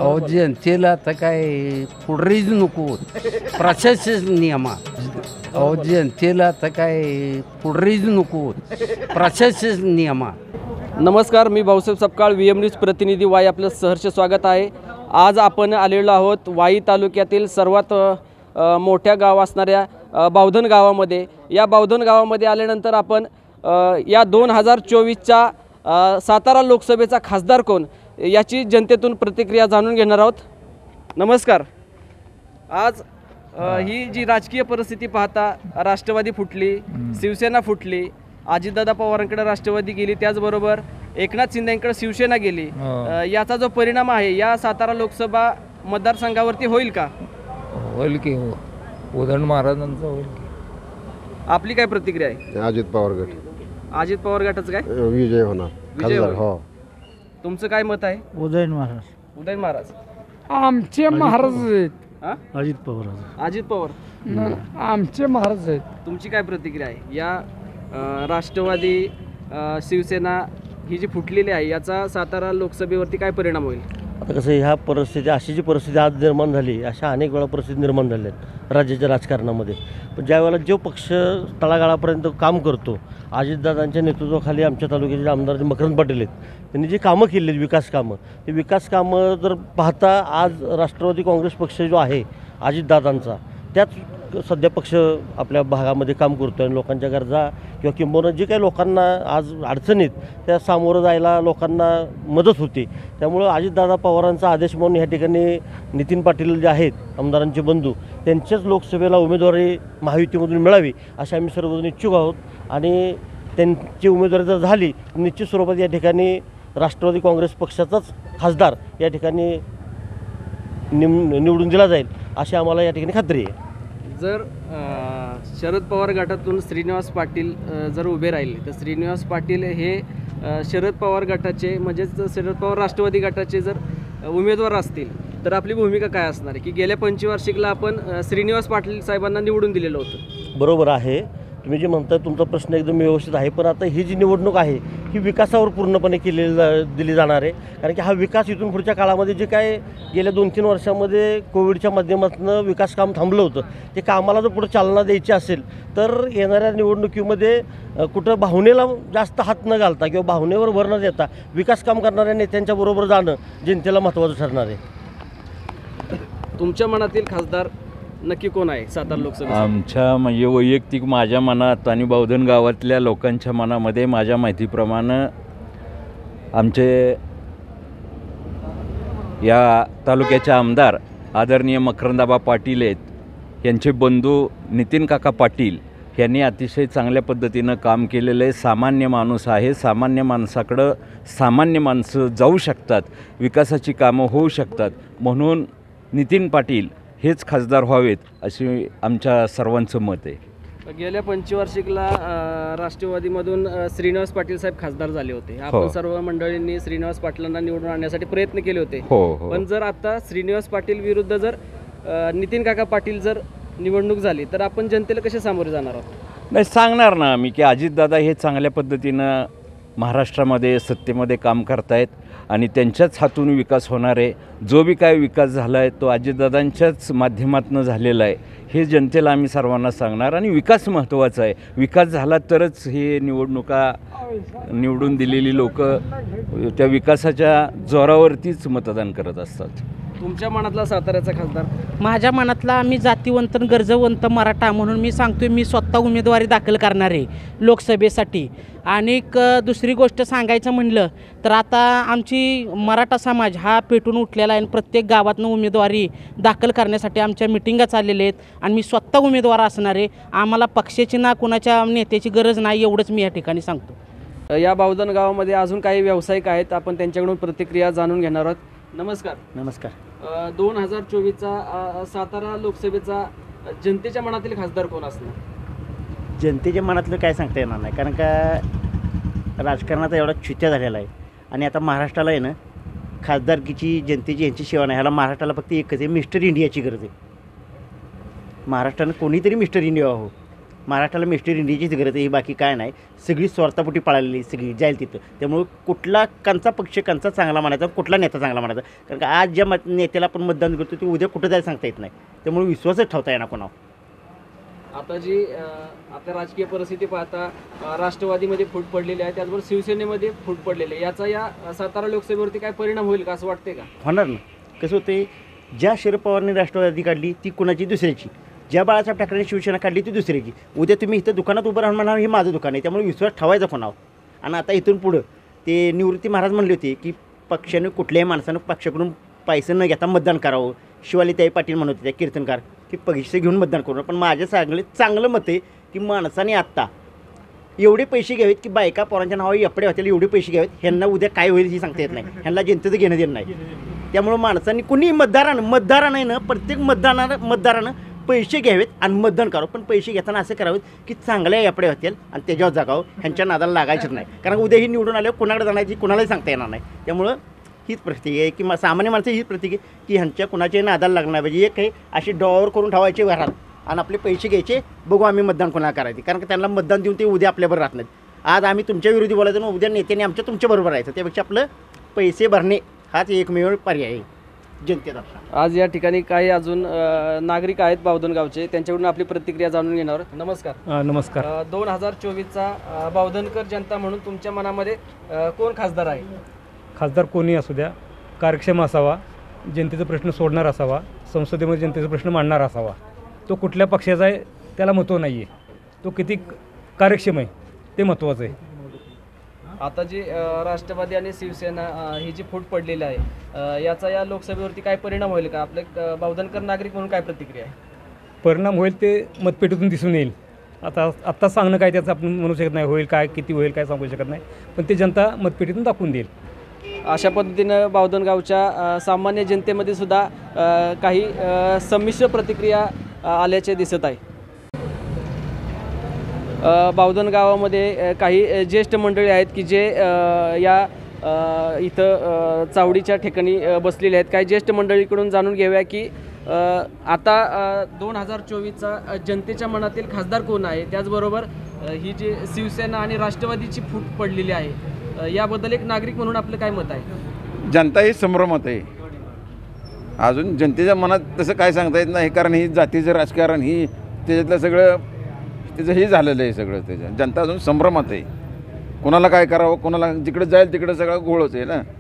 अहो जनतेला आता काय पुढरीच नको प्रशासन नियमा अहो जनतेला आता काय पुढरीच नको प्रशासन नियमा. नमस्कार, मी भाऊसाहेब सपकाळ, VM न्यूज प्रतिनिधी वाई, आपलं सहर्ष स्वागत आहे. आज आपण आलेलो आहोत वाई तालुक्यातील सर्वात मोठ्या गाव असणाऱ्या बावधन गावामध्ये. या बावधन गावामध्ये आल्यानंतर आपण या 2024च्या सातारा लोकसभेचा खासदार कोण याची जनतेतून प्रतिक्रिया जाणून घेणार आहोत. नमस्कार. आज ही जी राजकीय परिस्थिती पाहता, राष्ट्रवादी फुटली, शिवसेना फुटली, अजितदादा पवारांकडे राष्ट्रवादी गेली, त्याचबरोबर एकनाथ शिंदेंकडे शिवसेना गेली, याचा जो परिणाम आहे या सातारा लोकसभा मतदारसंघावरती होईल का? होईल की उदयन महाराजांचं होईल की. आपली काय प्रतिक्रिया आहे? अजित पवार गट, अजित पवार गटाचं काय विजय होणार, विजय होईल. हो. तुमचं काय मत आहे? उदयन महाराज. उदयन महाराज. आमचे महाराज आहेत. हा? अजित पवार. अजित पवार. आमचे महाराज आहेत. तुमची काय प्रतिक्रिया आहे? या राष्ट्रवादी शिवसेना ही जी फुटलेली आहे याचा सातारा लोकसभेवरती काय परिणाम होईल? आता कसं ह्या परिस्थिती, अशी जी परिस्थिती आज निर्माण झाली, अशा अनेक वेळा परिस्थिती निर्माण झाल्या आहेत राज्याच्या राजकारणामध्ये. पण ज्यावेळेला जो पक्ष तळागाळापर्यंत काम करतो, अजितदादांच्या नेतृत्वाखाली आमच्या तालुक्याचे आमदार मकरंद पाटील आहेत, त्यांनी जी कामं केली आहेत, विकास कामं, ते विकास कामं जर पाहता आज राष्ट्रवादी काँग्रेस पक्ष जो आहे अजितदादांचा, त्याच सध्या पक्ष आपल्या भागामध्ये काम करतो आणि लोकांच्या गरजा किंवा किंबहुना जे काही लोकांना आज अडचणीत त्या सामोरं जायला लोकांना मदत होते. त्यामुळं अजितदादा पवारांचा आदेश म्हणून ह्या ठिकाणी नितीन पाटील जे आहेत आमदारांचे बंधू, त्यांच्याच लोकसभेला उमेदवारी महायुतीमधून मिळावी असे आम्ही सर्वजण इच्छुक आहोत. आणि त्यांची उमेदवारी जर झाली तर निश्चित स्वरूपात या ठिकाणी राष्ट्रवादी काँग्रेस पक्षाचाच खासदार या ठिकाणी निवडून दिला जाईल अशी आम्हाला या ठिकाणी खात्री आहे. जर शरद पवार गटातून श्रीनिवास पाटील जर उभे राहिले तर श्रीनिवास पाटील हे शरद पवार गटाचे म्हणजेच शरद पवार राष्ट्रवादी गटाचे जर उमेदवार असतील तर आपली भूमिका काय असणार आहे? की गेल्या पंचवार्षिकला आपण श्रीनिवास पाटील साहेबांना निवडून दिलेलं होतं. बरोबर आहे, तुम्ही जे म्हणताय तुमचा प्रश्न एकदम व्यवस्थित आहे. पण आता ही जी निवडणूक आहे ही विकासावर पूर्णपणे दिली जाणार आहे. कारण की हा विकास इथून पुढच्या काळामध्ये जे काय गेल्या 2-3 वर्षामध्ये कोविडच्या माध्यमातून विकास काम थांबलं होतं, ते कामाला जर पुढे चालना द्यायची असेल तर येणाऱ्या निवडणुकीमध्ये कुठं भावनेला जास्त हात न घालता किंवा भावनेवर भर न देता विकास काम करणाऱ्या नेत्यांच्या बरोबर जाणं जनतेला महत्त्वाचं ठरणार आहे. तुमच्या मनातील खासदार नक्की कोण आहे सातारा लोकसभा? आमच्या म्हणजे वैयक्तिक माझ्या मनात आणि बावधन गावातल्या लोकांच्या मनामध्ये माझ्या माहितीप्रमाणे आमचे या तालुक्याचे आमदार आदरणीय मकरंदाबा पाटील आहेत, यांचे बंधू नितीन काका पाटील यांनी अतिशय चांगल्या पद्धतीनं काम केलेलं आहे. सामान्य माणूस आहे, सामान्य माणसाकडं सामान्य माणसं जाऊ शकतात, विकासाची कामं होऊ शकतात, म्हणून नितीन पाटील हेच खासदार व्हावेत अशी आमच्या सर्वांचं मत आहे. गेल्या पंचवार्षिकला राष्ट्रवादीमधून श्रीनिवास पाटील साहेब खासदार झाले होते. आपण सर्व मंडळींनी श्रीनिवास पाटलांना निवडून आणण्यासाठी प्रयत्न केले होते. पण जर आता श्रीनिवास पाटील विरुद्ध जर नितीन काका पाटील जर निवडणूक झाली तर आपण जनतेला कसे सामोरे जाणार आहोत? नाही, सांगणार ना मी की अजितदादा हे चांगल्या पद्धतीनं महाराष्ट्रामध्ये सत्तेमध्ये काम करतायत आणि त्यांच्याच हातून विकास होणार आहे. जो बी काय विकास झाला आहे तो अजितदादांच्याच माध्यमातून झालेला आहे हे जनतेला आम्ही सर्वांना सांगणार. आणि विकास महत्त्वाचा आहे, विकास झाला तरच हे निवडणुका निवडून दिलेली लोक त्या विकासाच्या जोरावरतीच मतदान करत असतात. तुमच्या मनातला साताऱ्याचा खासदार? माझ्या मनातला मी जातीवंत गरजवंत मराठा म्हणून मी सांगतोय, मी स्वतः उमेदवारी दाखल करणार आहे लोकसभेसाठी. आणि दुसरी गोष्ट सांगायचं म्हणलं तर आता आमची मराठा समाज हा पेटून उठलेला आहे आणि प्रत्येक गावातनं उमेदवारी दाखल करण्यासाठी आमच्या मिटिंगा चाललेल्या आहेत आणि मी स्वतः उमेदवार असणार आहे. आम्हाला पक्षाची ना कोणाच्या नेत्याची गरज नाही, एवढंच मी या ठिकाणी सांगतो. या बावधन गावामध्ये अजून काही व्यावसायिक आहेत, आपण त्यांच्याकडून प्रतिक्रिया जाणून घेणार आहोत. नमस्कार. नमस्कार. 2024चा सातारा लोकसभेचा जनतेच्या मनातील खासदार कोण असणार? जनतेच्या मनातलं काय सांगता येणार नाही, कारण का राजकारणाचा एवढा छुत्या झालेला आहे. आणि आता महाराष्ट्राला आहे ना खासदारकीची जनतेची यांची सेवा नाही, ह्याला महाराष्ट्राला फक्त एकच आहे, मिस्टर इंडियाची गरज आहे. महाराष्ट्रानं कोणीतरी मिस्टर इंडिया व्हावं महाराष्ट्राला मिस्टर इंडियाचीच गरज आहे, ही बाकी काय नाही. सगळी स्वार्थापोटी पळालेली सगळी जाईल तिथं. त्यामुळं कुठला कंचा पक्ष कंचा चांगला म्हणायचा, कुठला नेता चांगला म्हणायचा. कारण का आज ज्या नेत्याला आपण मतदान करतो ते उद्या कुठं जायला सांगता येत नाही. त्यामुळे विश्वासच ठेवता येणार कोणावर. आता जी आता राजकीय परिस्थिती पाहता राष्ट्रवादीमध्ये फूट पडलेली आहे, त्याचबरोबर शिवसेनेमध्ये फूट पडलेली आहे. याचा या सातारा लोकसभेवरती काय परिणाम होईल का असं वाटते का? होणार ना. कसं होते, ज्या शरद पवारने राष्ट्रवादी काढली ती कुणाची दुसऱ्याची, ज्या बाळासाहेब ठाकरेंनी शिवसेना काढली ती दुसऱ्याची. उद्या तुम्ही इथं दुकानात उभं राहून म्हणावं हे माझं दुकान आहे, त्यामुळे विश्वास ठेवायचा कोणावर. आणि आता इथून पुढं ते निवृत्ती महाराज म्हणले होते की पक्षाने कुठल्याही माणसानं पक्षाकडून पैसे न घेता मतदान करावं. शिवालीताई पाटील म्हणत होते त्या कीर्तनकार की पैसे घेऊन मतदान करू. पण माझ्या चांगलं मत आहे की माणसाने आत्ता एवढे पैसे घ्यावेत की बायका पोरांच्या नावावर एपडे होतील एवढे पैसे घ्यावेत. ह्यांना उद्या काय होईल हे सांगता येत नाही. ह्यांना जनतेचं घेणं देणं नाही. त्यामुळं माणसांनी कुणी मतदारानं ना प्रत्येक मतदारानं पैसे घ्यावेत आणि मतदान करावं. पण पैसे घेताना असं करावेत की चांगल्या एपडे होतील आणि त्याच्यावर जगावं. ह्यांच्या नादाला लागायचंच नाही. कारण उद्या ही निवडून आल्यावर कोणाकडे जाण्याची कोणालाही सांगता येणार नाही. त्यामुळं हीच प्रतीक आहे की सामान्य माणसं हीच प्रतीक आहे की ह्यांच्या कुणाच्याही नादाला लागणार पाहिजे. एक आहे अशी डॉवर करून ठेवायचे घरात आणि आपले पैसे घ्यायचे, बघू आम्ही मतदान कोणाला करायचे. कारण की त्यांना मतदान देऊन ते उद्या आपल्याबरोबर राहत नाहीत. आज आम्ही तुमच्या विरोधी बोलायचं आणि उद्या नेत्याने आमच्या तुमच्याबरोबर राहायचं. त्यापेक्षा आपलं पैसे भरणे हाच एकमेव पर्याय आहे जनतेचा. आज या ठिकाणी काही अजून नागरिक आहेत बावधनगावचे, त्यांच्याकडून आपली प्रतिक्रिया जाणून घेणार. नमस्कार. नमस्कार. 2024चा बावधनकर जनता म्हणून तुमच्या मनामध्ये कोण खासदार आहे? खासदार कोणी असू द्या, कार्यक्षम असावा, जनतेचा प्रश्न सोडणार असावा, संसदेमध्ये जनतेचा प्रश्न मांडणारा असावा. तो कुठल्या पक्षाचा आहे त्याला महत्त्व नाही आहे, तो किती कार्यक्षम आहे ते महत्त्वाचं आहे. आता जी राष्ट्रवादी आणि शिवसेना ही जी फूट पडलेली आहे, याचा या लोकसभेवरती काय परिणाम होईल का? आपले बावधनकर नागरिक म्हणून काय प्रतिक्रिया आहे? परिणाम होईल ते मतपेटीतून दिसून येईल. आत्ता सांगणं काय त्याचं आपण म्हणू शकत नाही, होईल काय किती होईल काय सांगू शकत नाही, पण ते जनता मतपेटीतून दाखवून देईल. अशा पद्धतीनं बावधनगावच्या सामान्य जनतेमध्ये सुद्धा काही संमिश्र प्रतिक्रिया आल्याचे दिसत आहे. बावधन गावामध्ये काही ज्येष्ठ मंडळी आहेत की जे या इथं चावडीच्या ठिकाणी बसलेले आहेत. काही ज्येष्ठ मंडळीकडून जाणून घेऊया की आता 2024चा जनतेच्या मनातील खासदार कोण आहे, त्याचबरोबर ही जी शिवसेना आणि राष्ट्रवादीची फूट पडलेली आहे याबद्दल एक नागरिक म्हणून आपलं काय मत आहे? जनता ही संभ्रमात आहे. अजून जनतेच्या मनात तसं काय सांगता येत नाही, कारण ही जातीचं राजकारण ही त्याच्यातलं सगळं त्याचं हे झालेलं आहे सगळं. त्याच्या जनता अजून संभ्रमात आहे. कोणाला काय करावं, कोणाला जिकडे जाईल तिकडे सगळं घोळच आहे ना.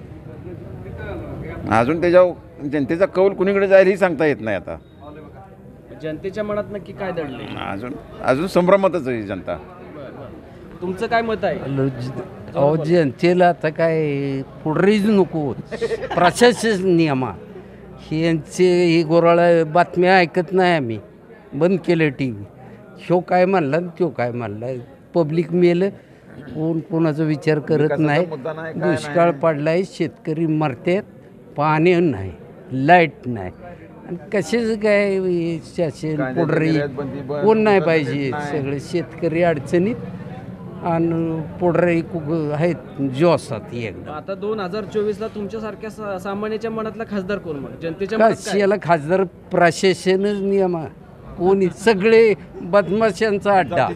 अजून त्याच्यावर जनतेचा कौल कुणीकडे जाईल ही सांगता येत नाही. आता जनतेच्या मनात नक्की काय दडले? अजून संभ्रमातच आहे जनता. तुमचं काय मत आहे? अहो जनतेला आता काय पुढरीच नको, प्रशासन नियमा यांचे ही गोराळा बातम्या ऐकत नाही आम्ही, बंद केलं टी व्ही. ह्यो काय म्हणला तो काय म्हणला, पब्लिक मेलं, कोण कोणाचा विचार करत नाही. दुष्काळ पडलाय, शेतकरी मरतात, पाणी नाही, लाईट नाही, आणि कशाचं काय शासन पुढरी कोण नाही पाहिजे. सगळे शेतकरी अडचणीत आणि पुढे आहेत जोसात एकदम. आता 2024ला तुमच्यासारख्या सामान्याच्या मनातला खासदार कोण? मग जनतेच्या मनात काय? याला खासदार प्रशासनच नियम कोणी, सगळे बदमाशांचा अड्डा.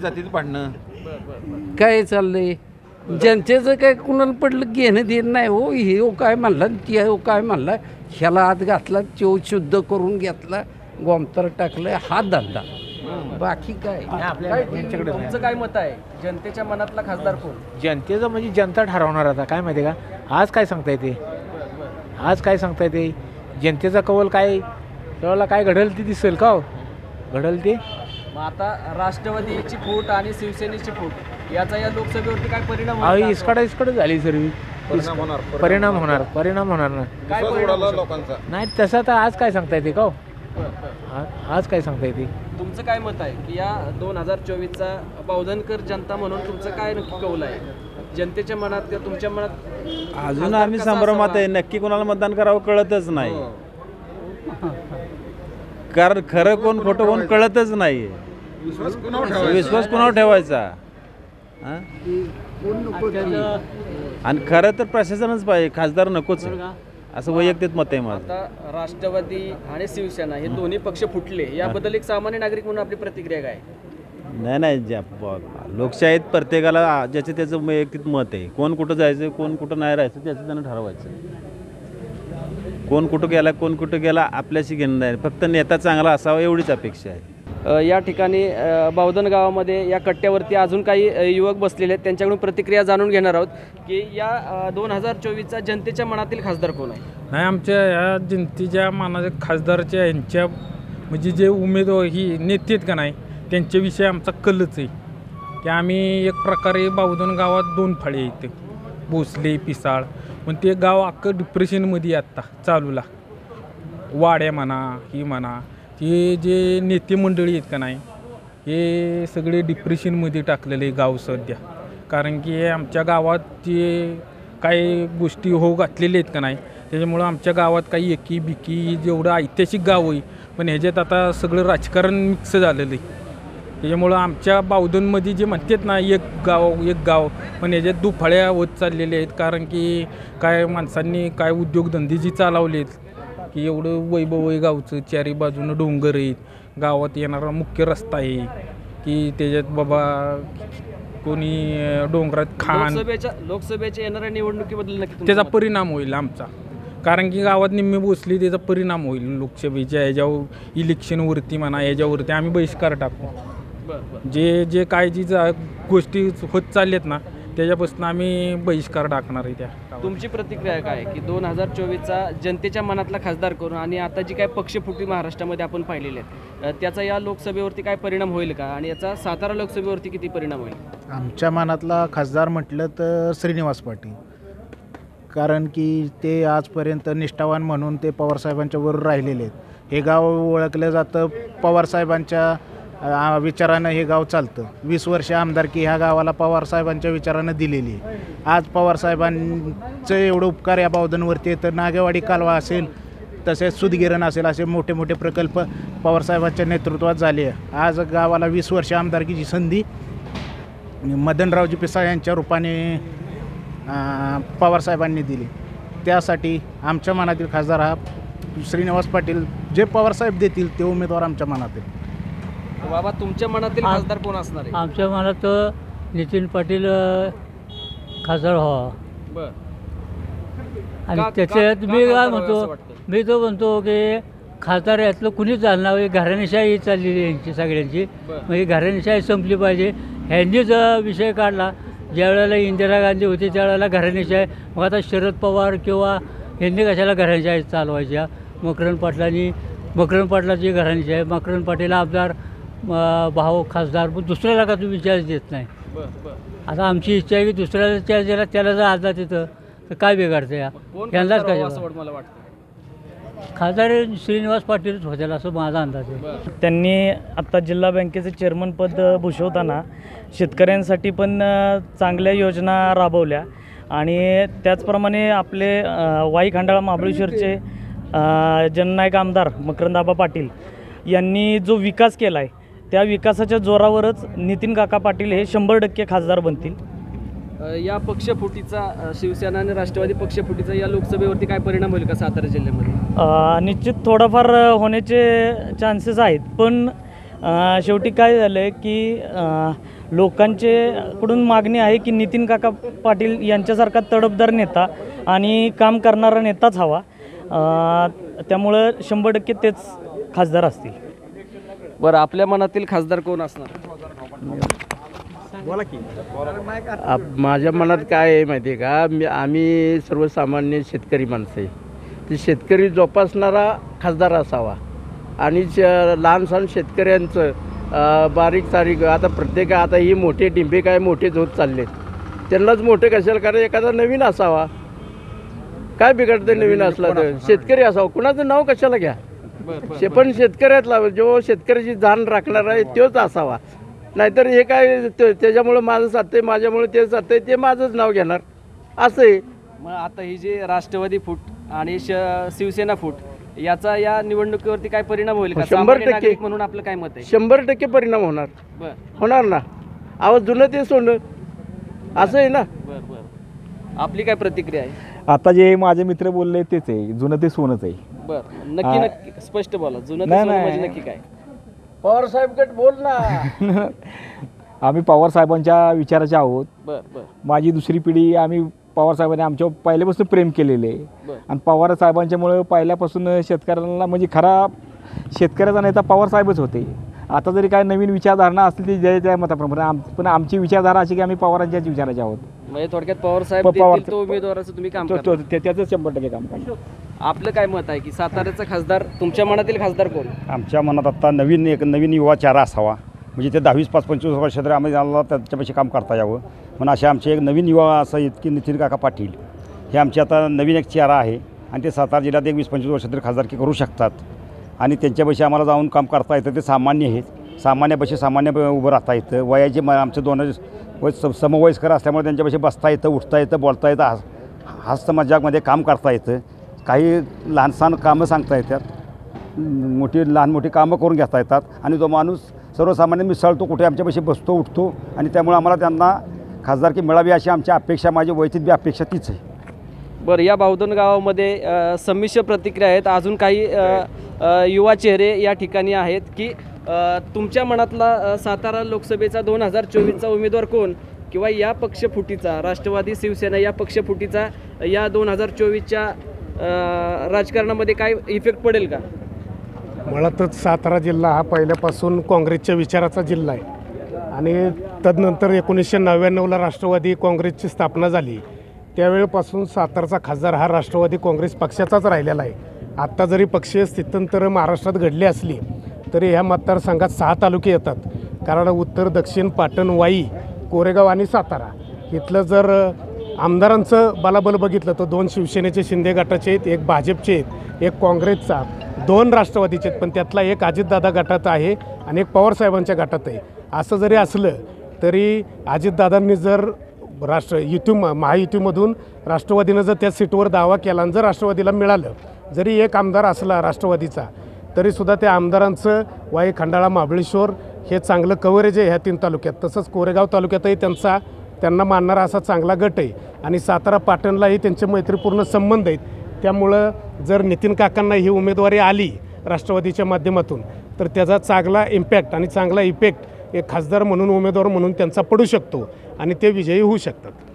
काय चाललंय जनतेचं काय कुणाला पडलं घेणं देणं नाही. हो हे काय म्हणला ते हो काय म्हणला, ह्याला हात घातला तो शुद्ध करून घेतला, गोमतर टाकलं, हा धंदा. बाकी काय तुमचं काय मत आहे? जनतेच्या मनातला खासदार कोण? जनतेचं म्हणजे जनता ठरवणार. आता काय माहिती आहे का, आज काय सांगता येते, आज काय सांगता येते. जनतेचा कौल काय त्यावेळेला काय घडेल ते दिसेल का हो, घडेल ते. मग आता राष्ट्रवादीची फूट आणि शिवसेनेची फूट याचा या लोकसभेवरती काय परिणाम अहो होईल? इसकडे झाली सर्व. परिणाम होणार ना. काय परिणाम? नाही तसं तर आज काय सांगता येते का हो, आज काय सांगता येते. तुमचं काय मत आहे की या 2024चा बावधनकर जनता म्हणून तुमचं काय नक्की कौल आहे? जनतेच्या मनात किंवा तुमच्या मनात अजून आम्ही संभ्रमात आहे. नक्की कोणाला मतदान करावं कळतच नाही. कारण खरं कोण खोटं कोण कळतच नाही. विश्वास कोणावर ठेवायचा. आणि खरं तर प्रशासनच पाहिजे, खासदार नकोच असं वैयक्तिक मत आहे माझं. आता राष्ट्रवादी आणि शिवसेना हे दोन्ही पक्ष फुटले, याबद्दल एक सामान्य नागरिक म्हणून आपली प्रतिक्रिया काय? नाही लोकशाहीत प्रत्येकाला ज्याचं त्याचं वैयक्तिक मत आहे. कोण कुठं जायचं कोण कुठं नाही राहायचं त्याचं त्यानं ठरवायचं. कोण कुठं गेला आपल्याशी घेणं नाही. फक्त नेता चांगला असावा एवढीच अपेक्षा आहे. या ठिकाणी बावधन गावामध्ये या कट्ट्यावरती अजून काही युवक बसलेले आहेत. त्यांच्याकडून प्रतिक्रिया जाणून घेणार आहोत की या 2024चा जनतेच्या मनातील खासदार कोण आहे. नाही, आमच्या या जनतेच्या मनाच्या खासदारच्या यांच्या म्हणजे जे उमेदवार ही नेते आहेत का नाही त्यांच्याविषयी आमचा कलच आहे की आम्ही एक प्रकारे बावधन गावात 2 फाळे आहेत, भोसले पिसाळ. पण ते गाव अख्खं डिप्रेशनमध्ये आत्ता चालूला. वाड्या म्हणा ही म्हणा हे जे नेते मंडळी आहेत का नाही हे सगळे डिप्रेशनमध्ये टाकलेले गाव सध्या. कारण की आमच्या गावात जे काही गोष्टी घातलेल्या आहेत का नाही त्याच्यामुळं आमच्या गावात काही एकी बिकी जेवढं ऐतिहासिक गाव आहे पण ह्याच्यात आता सगळं राजकारण मिक्स झालेलं आहे. त्याच्यामुळं आमच्या बावधनमध्ये जे म्हणतात ना एक गाव पण ह्याच्यात दुफाळ्या होत चाललेल्या आहेत. कारण की काय माणसांनी काय उद्योगधंदे जी चालवलेत की एवढं वैभव आहे गावचं, चारी बाजूनं डोंगर आहेत, गावात येणारा मुख्य रस्ता आहे की त्याच्यात बाबा कोणी डोंगरात खाण लोकसभेच्या येणाऱ्या निवडणुकीबद्दल नक्की त्याचा परिणाम होईल आमचा. कारण की गावात निम्मे बसली त्याचा परिणाम होईल लोकसभेच्या ह्याच्यावर इलेक्शनवरती म्हणा ह्याच्यावरती आम्ही बहिष्कार टाकू. जे काय जी गोष्टी होत चालल्यात ना त्याच्यापासून आम्ही बहिष्कार टाकणार आहे. त्या तुमची प्रतिक्रिया काय की 2024चा जनतेच्या मनातला खासदार करून आणि आता जी काय पक्षफुटी महाराष्ट्रामध्ये आपण पाहिलेली आहेत त्याचा या लोकसभेवरती काय परिणाम होईल का आणि याचा सातारा लोकसभेवरती किती परिणाम होईल. आमच्या मनातला खासदार म्हटलं तर श्रीनिवास पाटील. कारण की ते आजपर्यंत निष्ठावान म्हणून ते पवारसाहेबांच्या वर राहिलेले आहेत. हे गाव ओळखलं जातं पवारसाहेबांच्या विचारानं हे गाव चालतं. 20 वर्ष आमदारकी ह्या गावाला पवारसाहेबांच्या विचारानं दिलेली आहे. आज पवारसाहेबांचं एवढं उपकार या बावधनवरती तर नागेवाडी कालवा असेल तसेच सुदगिरण असेल असे मोठे मोठे प्रकल्प पवारसाहेबांच्या नेतृत्वात झाले आहे. आज गावाला 20 वर्ष आमदारकीची संधी मदनरावजी पिसाळ यांच्या रूपाने पवारसाहेबांनी दिली. त्यासाठी आमच्या मनातील खासदार हा श्रीनिवास पाटील. जे पवारसाहेब देतील ते उमेदवार आमच्या मनात आहे. बाबा तुमच्या मनातील खासदार कोण असणार आहे. आमच्या मनात नितीन पाटील खासदार व्हावा. बरं. आणि त्याच्यात मी तो म्हणतो की खासदार यातलं कुणीच झालं नाही. घराणेशाही चाललेली यांची सगळ्यांची. म्हणजे घराणेशाही संपली पाहिजे. ह्यांनीच विषय काढला. ज्या वेळेला इंदिरा गांधी होती त्यावेळेला घराणेशाही. मग आता शरद पवार किंवा यांनी कशाला घराणेशाही चालवायच्या. मकरंद पाटलाची घराणेशाही आहे. मकरंद पाटील आमदार भाऊ खासदार पण दुसऱ्याला का तुम्ही चार्ज देत नाही. आता आमची इच्छा आहे की दुसऱ्याला चार्ज दिला त्याला जर आजा तिथं तर काय बिघडतं यांनाच काय मला वाटतं खासदार श्रीनिवास पाटीलच होतील असं माझा अंदाज आहे. त्यांनी आता जिल्हा बँकेचे चेअरमनपद भूषवताना शेतकऱ्यांसाठी पण चांगल्या योजना राबवल्या आणि त्याचप्रमाणे आपले वाई खंडाळा महाबळेश्वरचे जननायक आमदार मकरंदाबा पाटील यांनी जो विकास केला आहे त्या विकासाच्या जोरावरच नितीन काका पाटील हे 100% खासदार बनतील. या पक्षफुटीचा शिवसेना आणि राष्ट्रवादी पक्षफुटीचा या लोकसभेवरती काय परिणाम होईल का सातारा जिल्ह्यामध्ये. निश्चित थोडाफार होण्याचे चान्सेस आहेत. पण शेवटी काय झालं आहे की लोकांकडून मागणी आहे की नितीन काका पाटील यांच्यासारखा तडफदार नेता आणि काम करणारा नेताच हवा. त्यामुळं 100% तेच खासदार असतील. बरं आपल्या मनातील खासदार कोण असणार. बोला की. माझ्या मनात काय आहे माहिती आहे का. आम्ही सर्वसामान्य शेतकरी माणसं आहे. ते शेतकरी जोपासणारा खासदार असावा आणि लहान सहान शेतकऱ्यांचं बारीक सारीक आता ही मोठे डिंबे काय मोठेच होत चाललेत. त्यांनाच मोठे कशाला कारण एखादा नवीन असावा. काय बिघडतं नवीन असला तर शेतकरी असावा. कुणाचं नाव कशाला घ्या. पण शेतकऱ्यातला जो शेतकऱ्याची जाण राखणार आहे तोच असावा. नाहीतर हे काय त्याच्यामुळं माझं साधतंय माझ्यामुळे ते साधतंय ते माझंच नाव घेणार असं आहे. मग आता ही जे राष्ट्रवादी फूट आणि शिवसेना फूट याचा या निवडणुकीवरती काय परिणाम होईल का. 100% म्हणून आपलं काय मत आहे. 100% परिणाम होणार. होणार ना. आवाज जुनं ते सोनं असं आहे ना. आपली काय प्रतिक्रिया आहे. आता जे माझे मित्र बोलले तेच आहे. जुनं ते सोनंच आहे. बरं नक्की स्पष्ट बोला. जुनं ते सोनं म्हणजे नक्की काय. पवार साहेब गट बोल ना. आम्ही पवारसाहेबांच्या विचाराचे आहोत. बर बर माझी दुसरी पिढी आम्ही पवारसाहेबांनी आमच्यावर पहिल्यापासून प्रेम केलेले आहे. बर. आणि पवारसाहेबांच्यामुळं पहिल्यापासून शेतकऱ्यांना म्हणजे खरा शेतकऱ्याचा नेता पवारसाहेबच होते. आता जरी काय नवीन विचारधारणा असली ती जय त्या मताप्रमाणे पण आमची विचारधारा अशी की आम्ही पवारांच्याच विचाराचे आहोत. म्हणजे थोडक्यात पवार साहेब पवार- देतील तो उमेदवाराचं तुम्ही काम तो करता. त्याचं 100% काम करतो. आपलं काय मत आहे की साताऱ्याचा खासदार तुमच्या मनातील खासदार कोण? आमच्या मनात आत्ता नवीन युवा चेहरा असावा, म्हणजे ते 10-25 वर्ष तरी आम्ही आम्हाला त्याच्यापाशी काम करता यावं म्हणून असे आमचे एक नवीन युवा असं आहेत की नितीन काका पाटील हे आमचे आता नवीन एक चेहरा आहे आणि ते सातारा जिल्ह्यात एक 20-25 वर्ष तरी खासदारकी करू शकतात आणि त्यांच्यापाशी आम्हाला जाऊन काम करता येतं. ते सामान्य आहेत, सामान्यापाशी सामान्य उभं राहता येतं. वयाचे आमचे दोन समवयस्कर असल्यामुळे त्यांच्यापाशी बसता येतं, उठता येतं, बोलता येतं, हास्य मजाकमध्ये काम करता येतं. काही लहानसहान कामं सांगता येतात, लहान मोठी कामं करून घेता येतात आणि तो माणूस सर्वसामान्य मिसळतो, कुठे आमच्यापाशी बसतो, उठतो आणि त्यामुळे आम्हाला त्यांना खासदारकी मिळावी अशी आमची अपेक्षा, माझी वैयक्तिक बी अपेक्षा तीच आहे. बरं, या बावधन गावामध्ये संमिश्र प्रतिक्रिया आहेत. अजून काही युवा चेहरे या ठिकाणी आहेत की तुमच्या मनातला सातारा लोकसभेचा 2024चा उमेदवार कोण किंवा या पक्षफुटीचा राष्ट्रवादी शिवसेना या पक्षफुटीचा या 2024च्या राजकारणामध्ये काय इफेक्ट पडेल का? मुळातच सातारा जिल्हा हा पहिल्यापासून काँग्रेसच्या विचाराचा जिल्हा आहे आणि तदनंतर 1999ला राष्ट्रवादी काँग्रेसची स्थापना झाली. त्यावेळेपासून सातारचा खासदार हा राष्ट्रवादी काँग्रेस पक्षाचाच राहिलेला आहे. आत्ता जरी पक्षीय स्थित्यंतर महाराष्ट्रात घडली असली तरी ह्या मतदारसंघात 6 तालुके येतात. कारण उत्तर, दक्षिण, पाटण, वाई, कोरेगाव आणि सातारा इथलं जर आमदारांचं बलाबल बघितलं तर 2 शिवसेनेचे शिंदे गटाचे आहेत, एक भाजपचे आहेत, एक काँग्रेसचा, 2 राष्ट्रवादीचे आहेत, पण त्यातला एक अजितदादा गटात आहे आणि एक पवारसाहेबांच्या गटात आहे. असं जरी असलं तरी अजितदादांनी जर महायुतीमधून राष्ट्रवादीनं जर त्या सीटवर दावा केला आणि जर राष्ट्रवादीला मिळालं, जरी एक आमदार असला राष्ट्रवादीचा तरीसुद्धा त्या आमदारांचं वाई, खंडाळा, महाबळेश्वर हे चांगलं कव्हरेज आहे ह्या 3 तालुक्यात. तसंच कोरेगाव तालुक्यातही त्यांना मानणारा असा चांगला गट आहे आणि सातारा पाटणलाही त्यांचे मैत्रीपूर्ण संबंध आहेत. त्यामुळं जर नितीन काकांना ही उमेदवारी आली राष्ट्रवादीच्या माध्यमातून तर त्याचा चांगला इम्पॅक्ट आणि चांगला इफेक्ट एक खासदार म्हणून, उमेदवार म्हणून त्यांचा पडू शकतो आणि ते विजयी होऊ शकतात.